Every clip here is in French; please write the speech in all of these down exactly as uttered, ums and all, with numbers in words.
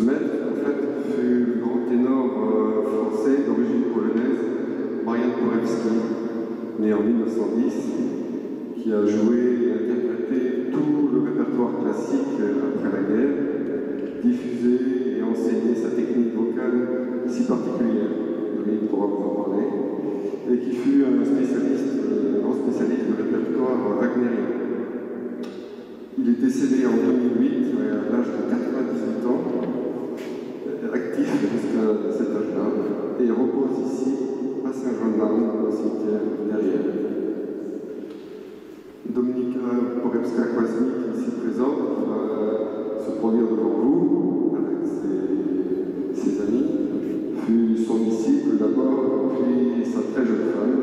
maître, en fait, fut le grand ténor euh, français d'origine polonaise, Marian Borewski, né en mille neuf cent dix, qui a joué et interprété tout le répertoire classique après la guerre, diffusé et enseigné sa technique vocale si particulière, Dominique pourra vous en parler, et qui fut un spécialiste, un grand spécialiste du répertoire wagnérien. Il est décédé en deux mille huit, à l'âge de quatre-vingt-dix-huit ans, actif jusqu'à cet âge-là, et repose ici, à Saint-Jean-de-Marne, au cimetière derrière. Dominika Porewska-Kwasnik, ici présente, qui va se produire devant vous, avec ses, ses amis, fut son disciple d'abord, puis sa très jeune femme.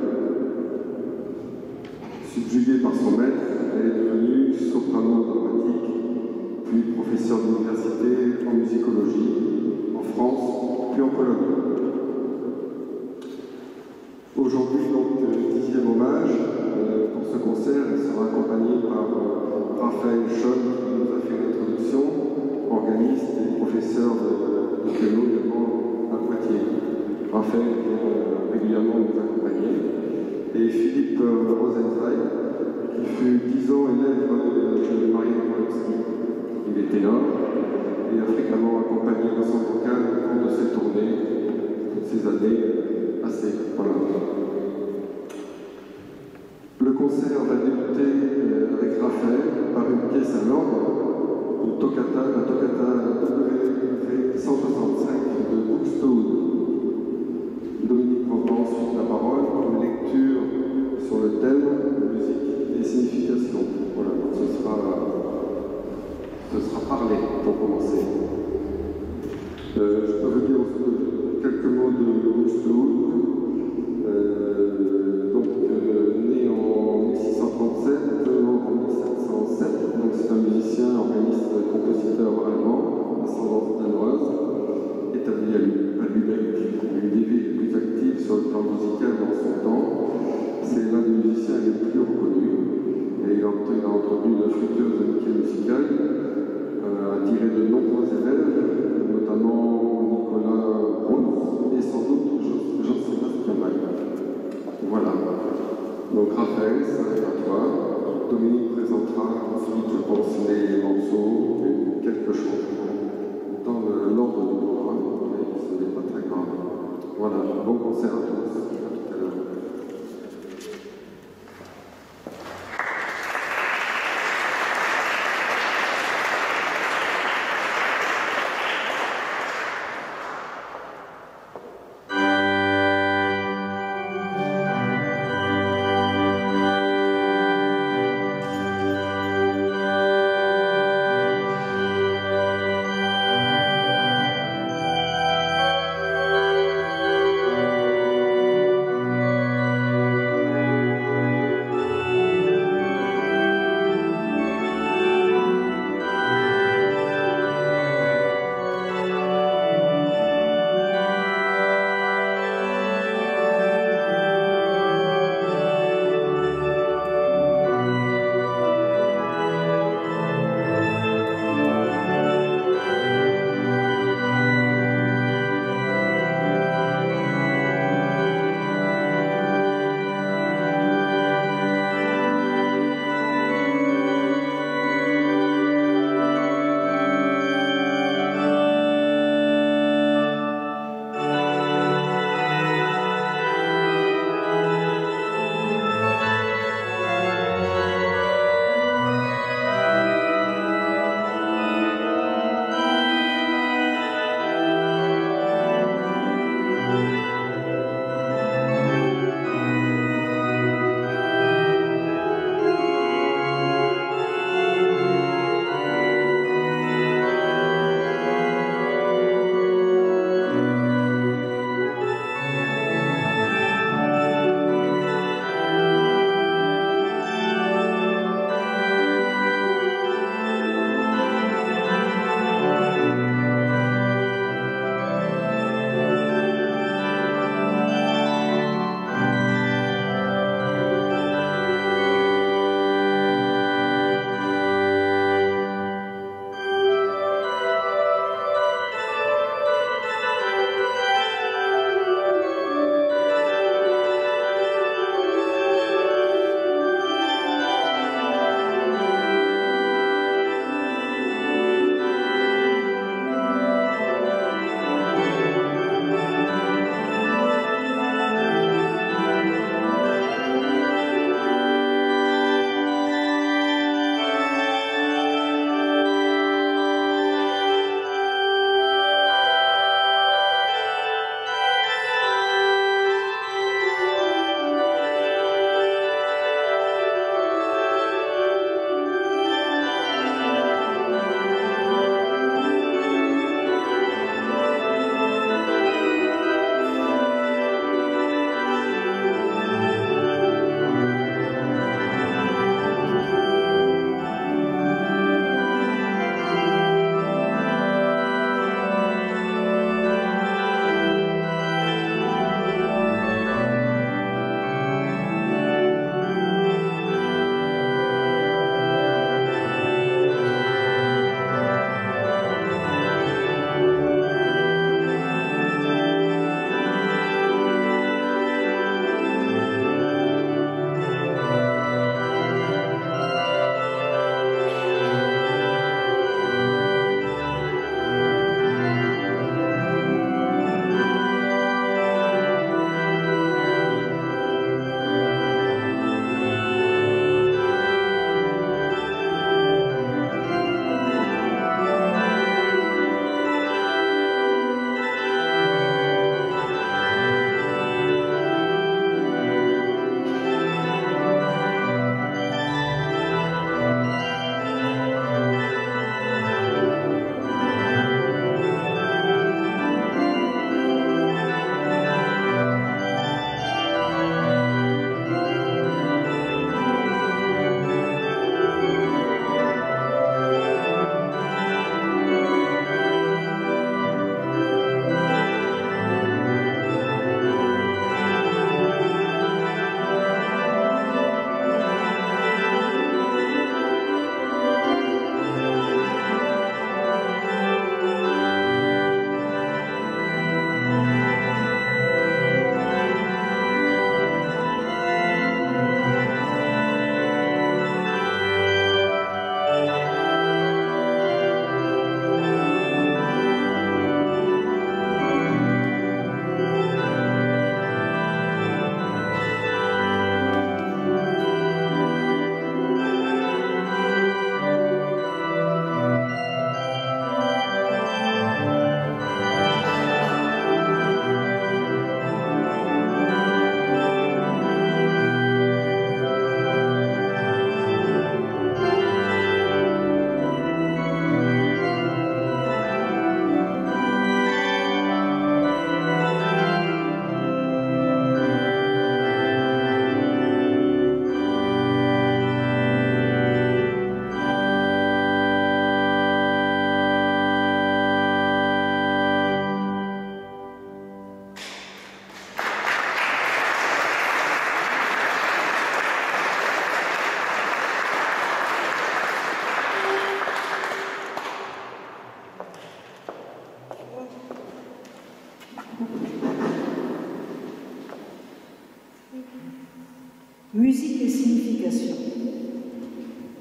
Subjuguée par son maître, elle est devenue soprano dramatique, puis professeure d'université en musicologie, en France, puis en Pologne. Aujourd'hui, donc, dixième hommage. Euh, pour ce concert, elle sera accompagnée par euh, Raphaël Scholl, qui nous a fait l'introduction, organiste et professeur de, de piano également à Poitiers. Raphaël vient euh, régulièrement nous accompagner. Et Philippe euh, Rosenzweig, qui fut dix ans élève de, de Marian Borewski. Il est ténor et a fréquemment accompagné l'ensemble vocal au cours de ses tournées, toutes ces années passées. Voilà. Le concert va débuter euh, avec Raphaël par une pièce à l'orgue, une toccata, la toccata W cent soixante-cinq de Buxtehude. Dominique prendra ensuite la parole pour une lecture sur le thème, musique et signification. Voilà, donc ce sera, ce sera parlé pour commencer. Euh, je peux vous dire aussi quelques mots de Buxtehude. Euh, donc, euh, né en mille six cent trente-sept, mort en mille sept cent sept, donc c'est un musicien, organiste, compositeur allemand, ascendance danoise, établi à Lübeck, une des villes les plus actives sur le plan musical dans son temps. C'est l'un des musiciens les plus reconnus et il a entretenu une fructueuse amitié musicale, euh, a tiré de nombreux élèves, notamment Nicolas Bruns et sans doute Jean-Sébastien Bach. Voilà. Donc Raphaël, ça va être à toi. Dominique présentera ensuite, je pense, les morceaux et quelques changements dans l'ordre du programme, mais ce n'est pas très grave. Voilà, bon concert à tous. À tout à l'heure. Thank you.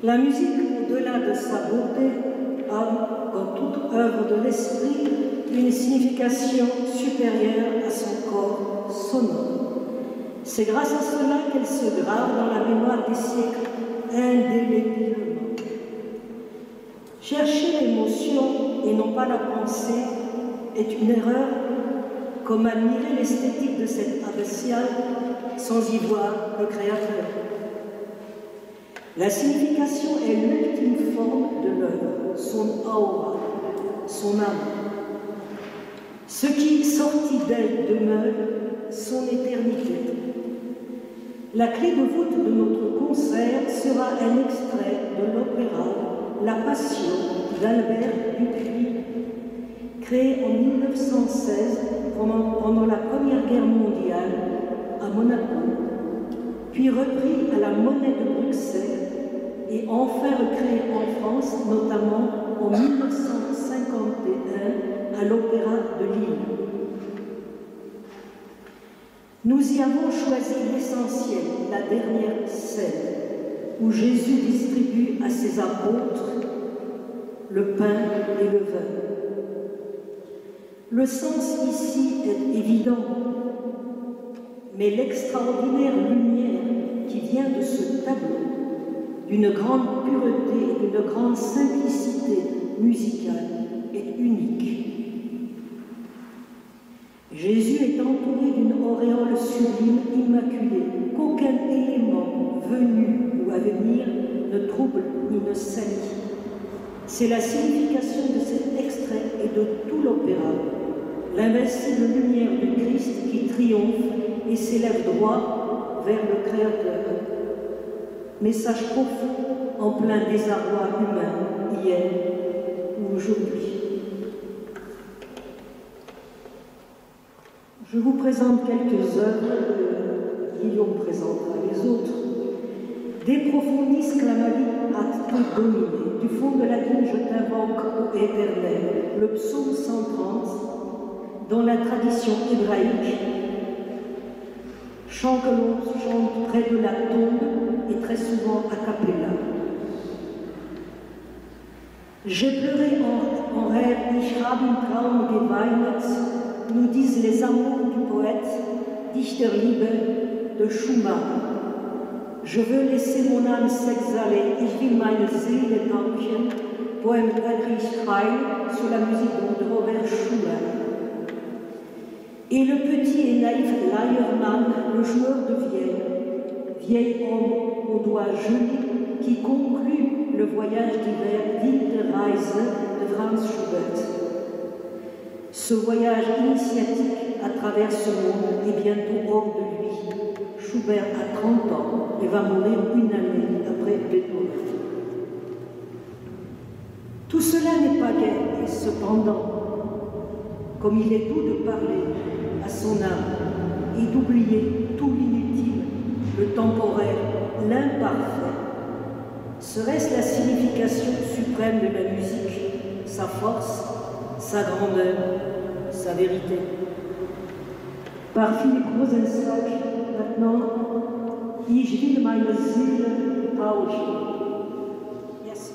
La musique, au-delà de sa beauté, a, comme toute œuvre de l'esprit, une signification supérieure à son corps sonore. C'est grâce à cela qu'elle se grave dans la mémoire des siècles indélébile. Chercher l'émotion et non pas la pensée est une erreur, comme admirer l'esthétique de cette abbatiale sans y voir le Créateur. La signification est l'ultime forme de l'œuvre, son aura, son âme. Ce qui, sorti d'elle, demeure son éternité. La clé de voûte de notre concert sera un extrait de l'opéra La Passion d'Albert Dupuy, créé en mille neuf cent seize pendant la Première Guerre mondiale à Monaco, puis repris à la Monnaie de Bruxelles et enfin recréé en France, notamment en mille neuf cent cinquante et un à l'Opéra de Lille. Nous y avons choisi l'essentiel, la dernière scène, où Jésus distribue à ses apôtres le pain et le vin. Le sens ici est évident, mais l'extraordinaire lumière qui vient de ce tableau, d'une grande pureté et d'une grande simplicité musicale, est unique. Jésus est entouré d'une auréole sublime, immaculée, qu'aucun élément venu ou à venir ne trouble ni ne salit. C'est la signification de cet extrait et de tout l'opéra, l'invincible lumière du Christ qui triomphe et s'élève droit vers le Créateur. Message profond en plein désarroi humain, hier ou aujourd'hui. Je vous présente quelques œuvres, Guillaume présentera les autres. De profundis clamavi ad te Domine, du fond de la dune je t'invoque, ô Éternel, le psaume cent trente, dans la tradition hébraïque, chant que l'on chante près de la tombe et très souvent a cappella. J'ai pleuré en, en rêve, ich habe im Traum geweinet, nous disent les amours du poète Dichterliebe de Schumann. Je veux laisser mon âme s'exhaler, ich will meine Seele tanken, poème d'Heinrich Heine sur la musique de Robert Schumann. Et le petit et naïf Leiermann, le joueur de vielle, vieil homme aux doigts gelés, qui conclut le voyage d'hiver Winterreise de Franz Schubert. Ce voyage initiatique à travers ce monde est bientôt hors de lui. Schubert a trente ans et va mourir une année après Beethoven. Tout cela n'est pas gai, et cependant, comme il est doux de parler à son âme et d'oublier tout l'inutile, le temporaire, l'imparfait, serait-ce la signification suprême de la musique, sa force, sa grandeur, sa vérité? Par Philippe Rosenstock, maintenant, Ich will meine Seele tauschen. Yes.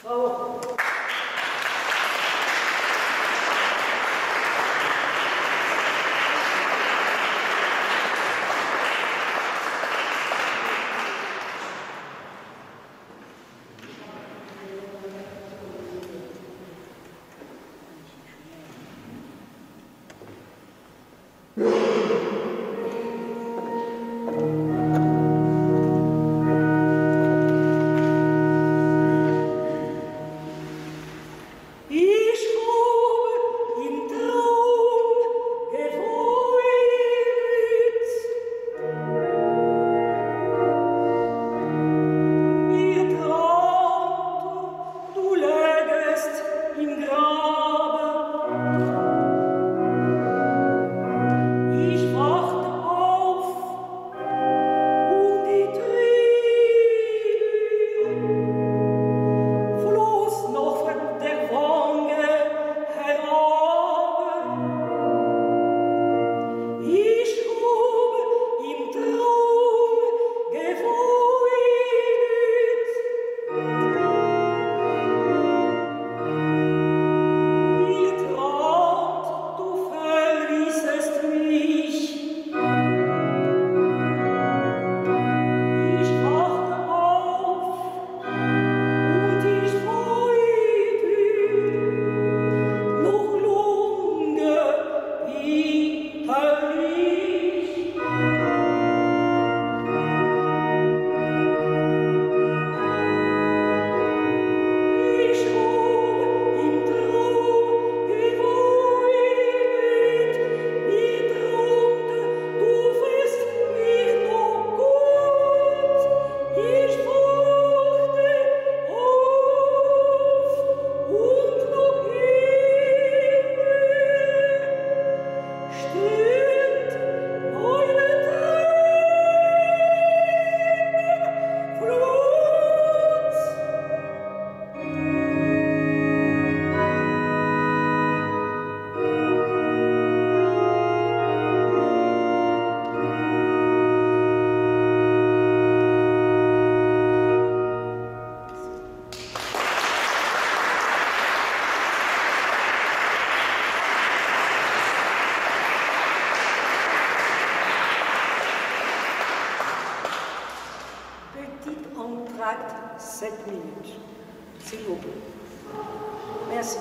Bravo. sept minutes, s'il vous plaît. Merci.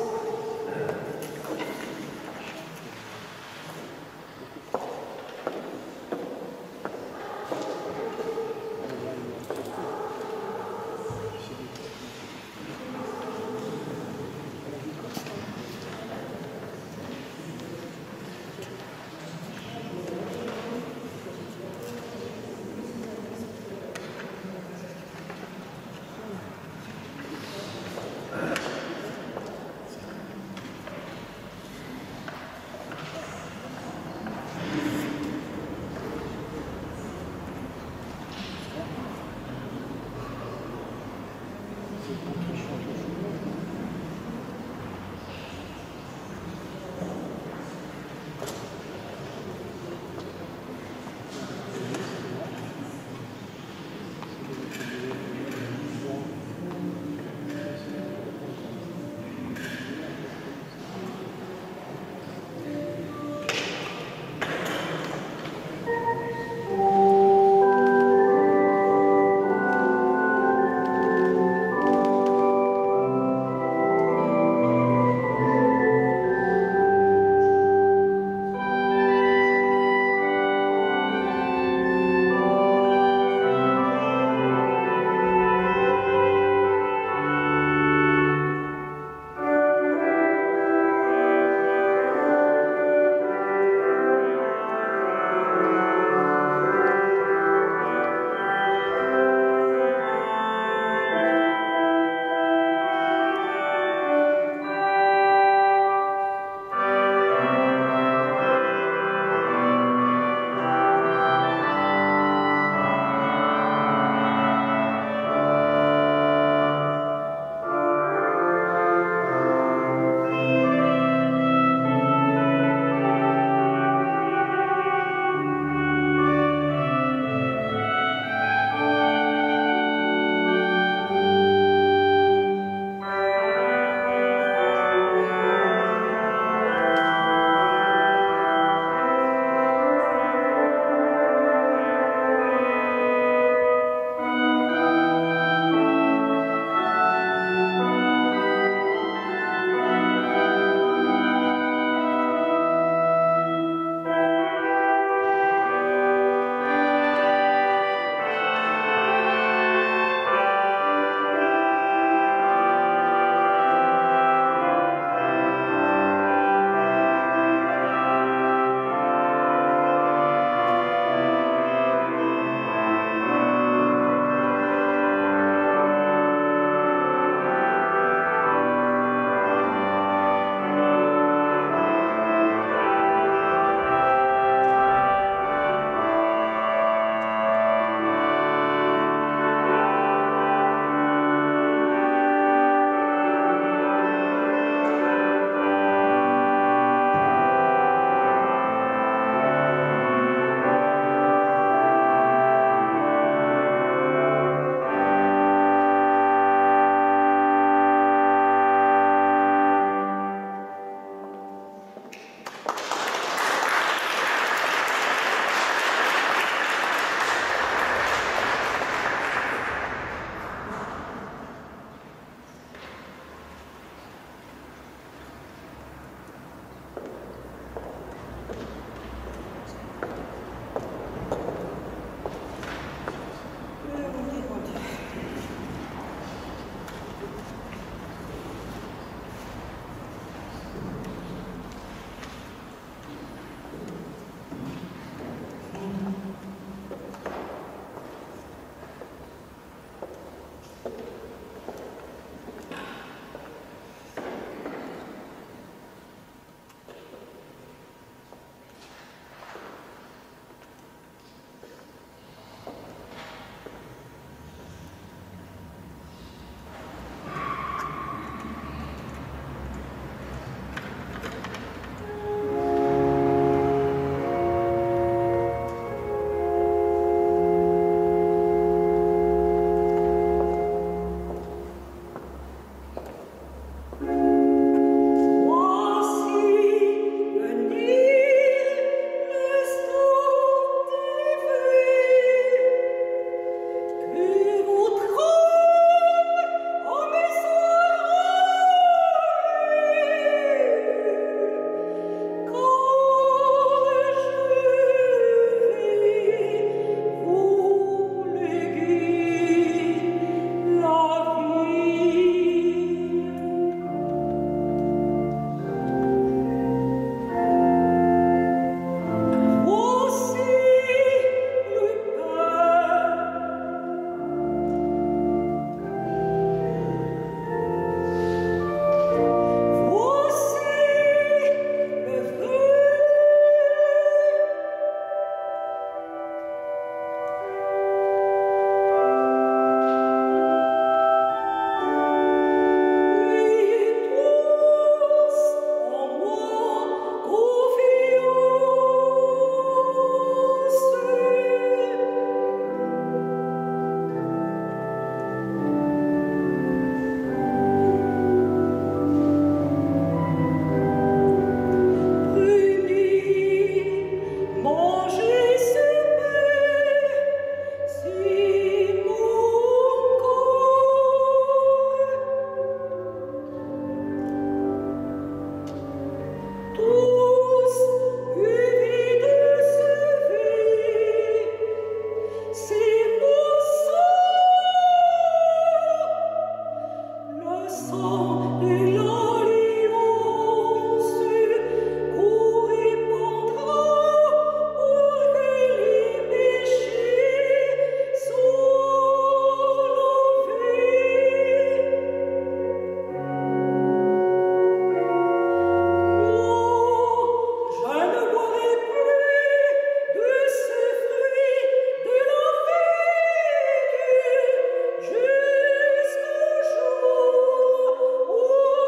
Jusqu'au jour où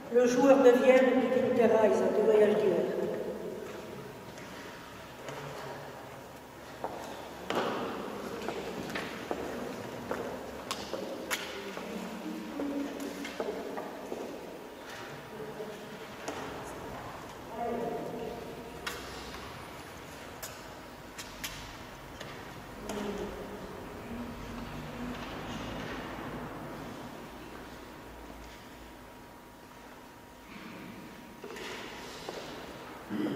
le joueur de Vienne du Winterreise, du voyage d'hiver. Mm-hmm.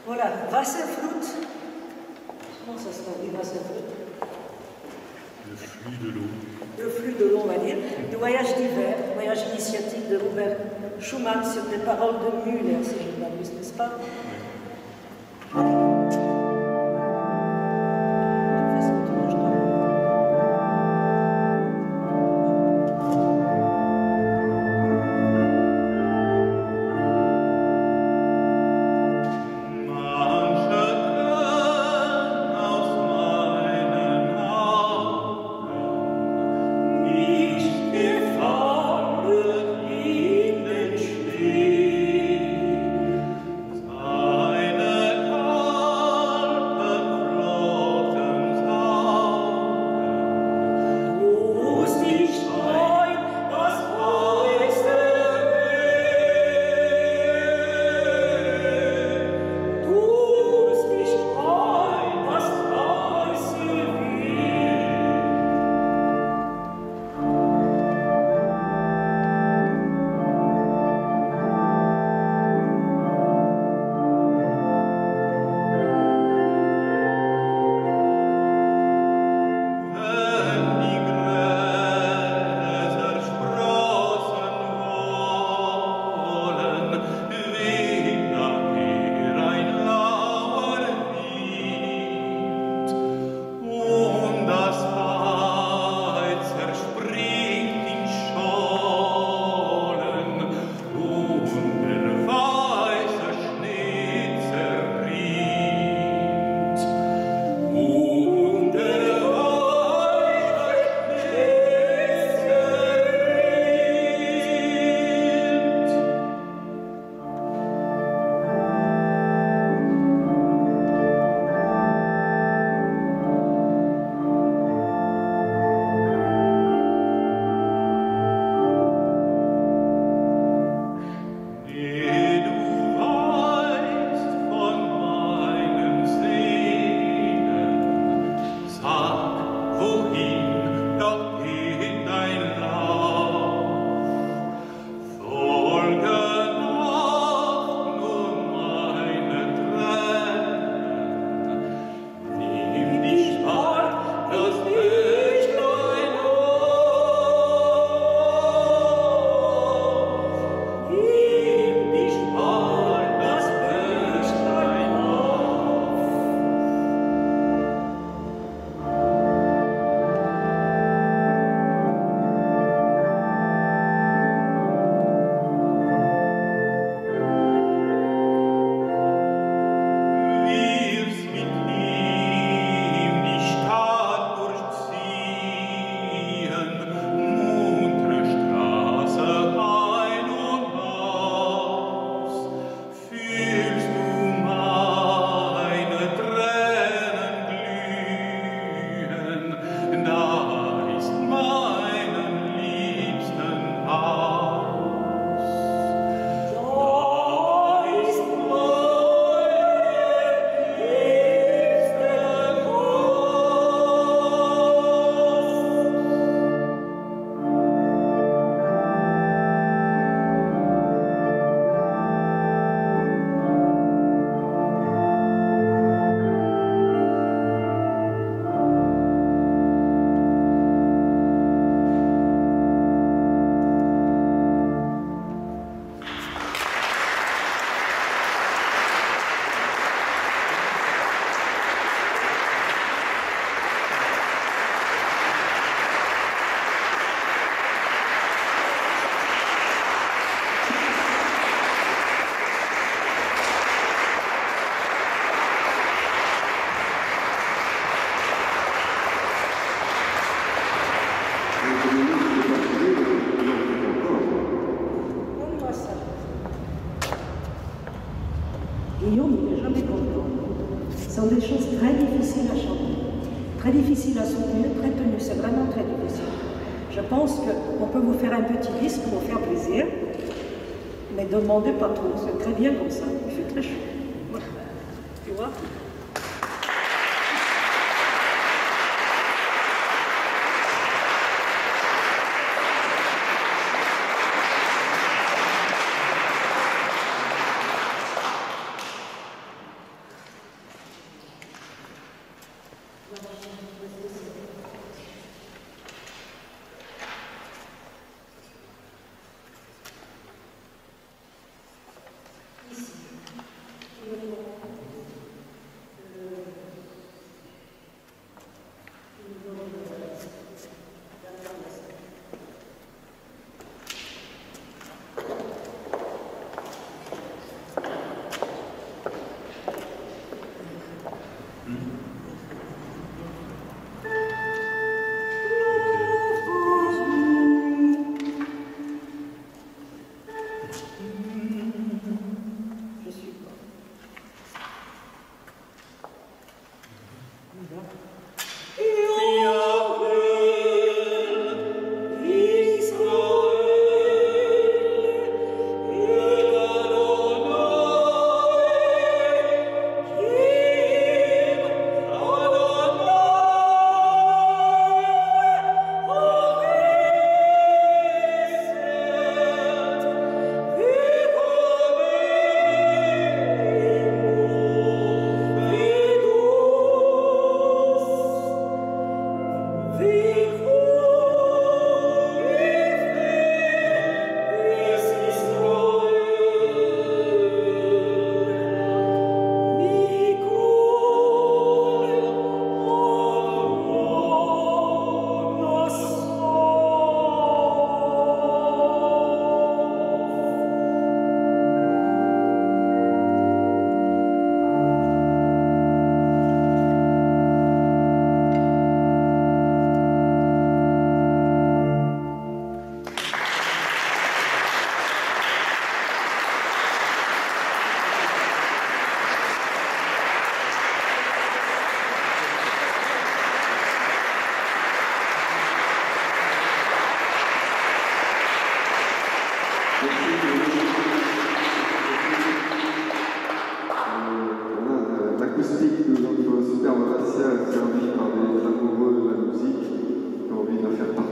Voilà, Wasserflut. Comment ça se traduit, Wasserflut? Le flux de l'eau. Le flux de l'eau, on va dire. Le voyage d'hiver, voyage initiatique de Robert Schumann sur des paroles de Müller, si je ne m'abuse, n'est-ce pas? Guillaume n'est jamais content. Ce sont des choses très difficiles à chanter, très difficiles à soutenir, très tenues. C'est vraiment très difficile. Je pense qu'on peut vous faire un petit disque pour vous faire plaisir, mais ne demandez pas trop. C'est très bien comme ça. Il fait très chaud. Voilà. Tu vois ?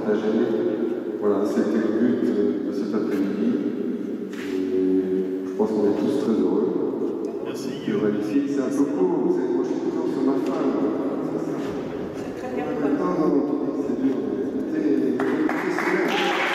partager. Voilà, c'était le but de cet après-midi. Je pense qu'on est tous très heureux. Merci. C'est magnifique, c'est un peu court. Moi, je suis toujours sur ma femme. C'est très bien. Non, non, non, c'est dur. C'est professionnel.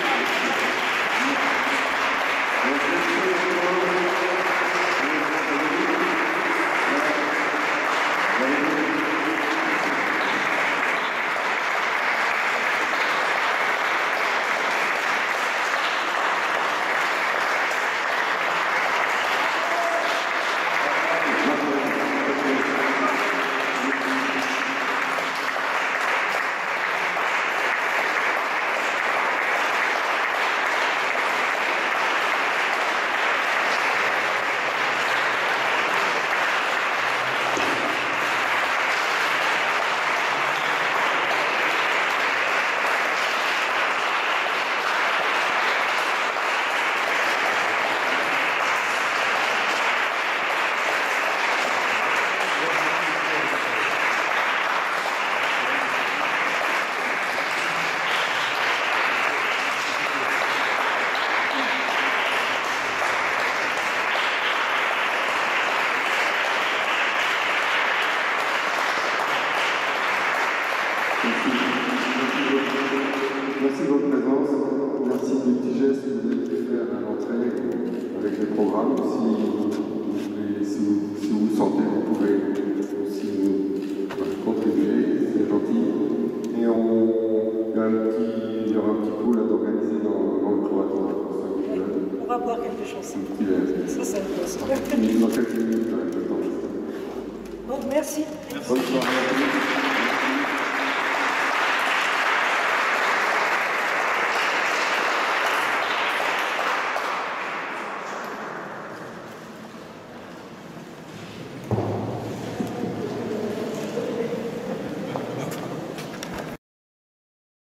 Merci de votre présence, merci des petits gestes que vous avez pu faire à l'entrée avec les programmes. Si vous, si vous, si vous le sentez, vous pouvez aussi nous contribuer, c'est gentil. Et on, il y, a un petit, il y aura un petit coup là d'organiser dans, dans le cloître. On va boire quelque chose. Un petit verre. Ça, ça me passe. Dans quelques minutes, avec le temps. Bon, merci. Merci. Bonne soirée à tous.